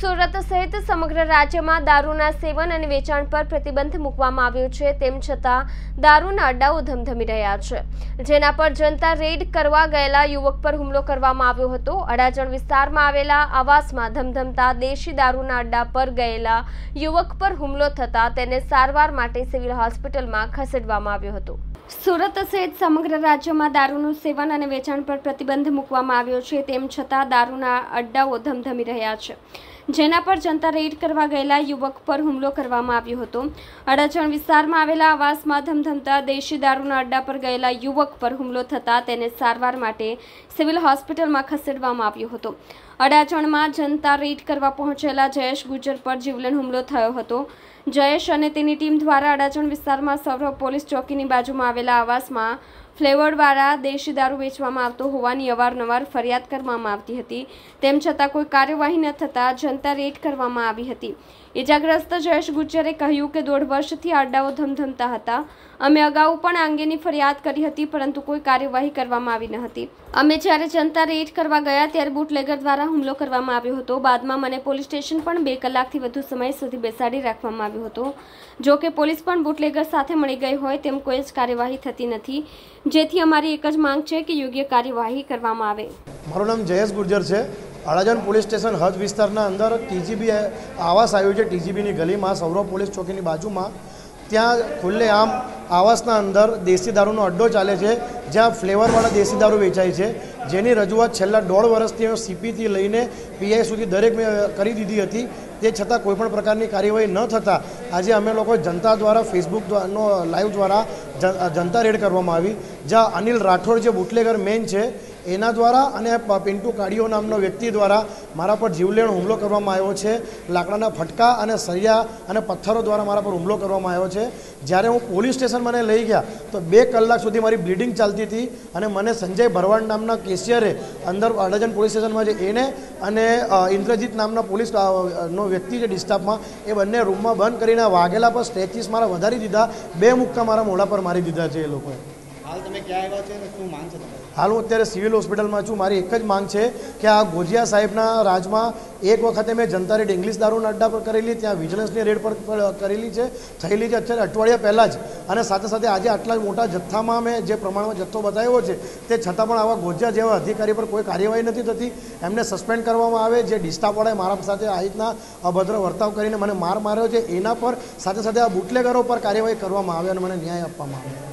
સુરત સહિત સમગ્ર રાજ્યમાં દારૂના સેવન અને વેચાણ પર પ્રતિબંધ મૂકવામાં આવ્યો છે, તેમ છતાં દારૂના અડ્ડાઓ ધમધમી રહ્યા છે, જેના પર જનતા રેડ કરવા ગયેલા યુવક પર હુમલો કરવામાં આવ્યો હતો। અડાજણ વિસ્તારમાં આવેલા આવાસમાં ધમધમતા દેશી દારૂના અડ્ડા પર ગયેલા યુવક પર હુમલો થતા તેને સારવાર માટે સિવિલ હોસ્પિટલમાં ખસેડવામાં આવ્યો હતો। સુરત સહિત સમગ્ર રાજ્યમાં દારૂનું સેવન અને વેચાણ પર પ્રતિબંધ મૂકવામાં આવ્યો છે, તેમ છતાં દારૂના અડ્ડાઓ ધમધમી રહ્યા છે, જેના પર જનતા રેડ કરવા ગયેલા યુવક પર હુમલો કરવામાં આવ્યો હતો। અડાજણ વિસ્તારમાં આવેલા આવાસમાં ધમધમતા દેશી દારૂના અડ્ડા પર ગયેલા યુવક પર હુમલો થતા તેને સારવાર માટે સિવિલ હોસ્પિટલમાં ખસેડવામાં આવ્યો હતો। અડાજણમાં જનતા રેડ કરવા પહોંચેલા જયેશ ગુજર પર જીવલેણ હુમલો થયો હતો। જયેશ અને તેની ટીમ દ્વારા અડાજણ વિસ્તારમાં સૌરભ પોલીસ ચોકીની બાજુમાં આવેલા આવાસમાં ફ્લેવરવાળા દેશી દારૂ વેચવામાં આવતો હોવાની અવારનવાર ફરિયાદ કરવામાં આવતી હતી, તેમ છતાં કોઈ કાર્યવાહી ન થતાં જનતા રેડ કરવામાં આવી હતી। ઇજાગ્રસ્ત જયેશ ગુજરે કહ્યું કે 1.5 વર્ષથી અડ્ડાઓ ધમધમતા હતા। અમે અગાઉ પણ આ અંગેની ફરિયાદ કરી હતી, પરંતુ કોઈ કાર્યવાહી કરવામાં આવી ન હતી। અમે જ્યારે જનતા રેડ કરવા ગયા ત્યારે બુટલેગર દ્વારા હુમલો કરવામાં આવ્યો હતો। બાદમાં મને પોલીસ સ્ટેશન પણ 2 કલાકથી વધુ સમય સુધી બેસાડી રાખવામાં આવ્યો હતો। જો કે પોલીસ પણ બુટલેગર સાથે મળી ગઈ હોય તેમ કોઈ જ કાર્યવાહી થતી નથી, જેથી અમારી એક જ માંગ છે કે યોગ્ય કાર્યવાહી કરવામાં આવે। મારું નામ જયેશ ગુર્જર છે। અડાજણ પોલીસ સ્ટેશન હદ વિસ્તારના અંદર ટીજીબી આવાસ આવ્યું છે। ટીજીબીની ગલીમાં સૌરભ પોલીસ ચોકીની બાજુમાં ત્યાં ખુલ્લેઆમ આવાસના અંદર દેશી દારૂનો અડ્ડો ચાલે છે, જ્યાં ફ્લેવરવાળા દેશી દારૂ વેચાય છે, જેની રજૂઆત છેલ્લા 1.5 વર્ષથી સીપીથી લઈને પીઆઈ સુધી દરેક મેં કરી દીધી હતી। તે છતાં કોઈપણ પ્રકારની કાર્યવાહી ન થતાં આજે અમે લોકો જનતા દ્વારા ફેસબુકનો લાઈવ દ્વારા જનતા રેડ કરવામાં આવી, જ્યાં અનિલ રાઠોડ જે બુટલેગર મેન છે એના દ્વારા અને પિન્ટુ કાડિયો નામનો વ્યક્તિ દ્વારા મારા પર જીવલેણ હુમલો કરવામાં આવ્યો છે। લાકડાના ફટકા અને સળિયા અને પથ્થરો દ્વારા મારા પર હુમલો કરવામાં આવ્યો છે। જ્યારે હું પોલીસ સ્ટેશન મને લઈ ગયા તો 2 કલાક સુધી મારી બ્લીડિંગ ચાલતી હતી અને મને સંજય ભરવાડ નામના કેશિયરે અંદર અડાજણ પોલીસ સ્ટેશનમાં જે એને અને ઇન્દ્રજીત નામના પોલીસ નો વ્યક્તિ છે ડિસ્ટાફમાં, એ બંને રૂમમાં બંધ કરીને વાગેલા પર સ્ટ્રેચીસ મારા વધારી દીધા, 2 મુક્કા મારા મોઢા પર મારી દીધા છે એ લોકોએ। હાલ તમે ક્યાં આવ્યા છે અને શું માંગ છે તમારી? હાલ હું અત્યારે સિવિલ હોસ્પિટલમાં છું। મારી એક જ માંગ છે કે આ ગોજિયા સાહેબના રાજમાં એક વખતે મેં જનતા રેડ ઇંગ્લિશ દારૂના અડ્ડા પર કરેલી, ત્યાં વિજિલન્સની રેડ પર કરેલી છે, થયેલી છે અત્યારે અઠવાડિયા પહેલાં જ, અને સાથે સાથે આજે આટલા મોટા જથ્થામાં મેં જે પ્રમાણમાં જથ્થો બતાવ્યો છે તે છતાં પણ આવા ગોજિયા જેવા અધિકારી પર કોઈ કાર્યવાહી નથી થતી। એમને સસ્પેન્ડ કરવામાં આવે। જે ડિસ્ટાફવાળાએ મારા સાથે આ રીતના અભદ્ર વર્તાવ કરીને મને માર માર્યો છે એના પર સાથે સાથે આ બુટલેગરો પર કાર્યવાહી કરવામાં આવે અને મને ન્યાય આપવામાં આવે।